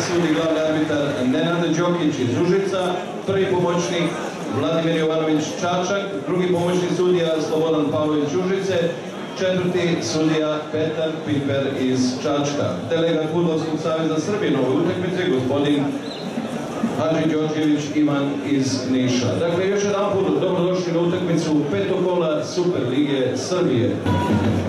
sudi glavni arbitar Nenad Đokić iz Užica, prvi pomoćnik Vladimir Jovanović Čačak, drugi pomoćnik sudija Slobodan Pavlović Užice, četvrti sudija Petar Piper iz Čačka. Delegat Fudbalskog saveza Srbije na ovoj utakmici, gospodin Hadži Đorđević Ivan iz Niša. Dakle, još jedan put dobrodošli na utakmicu petog kola Super lige Srbije.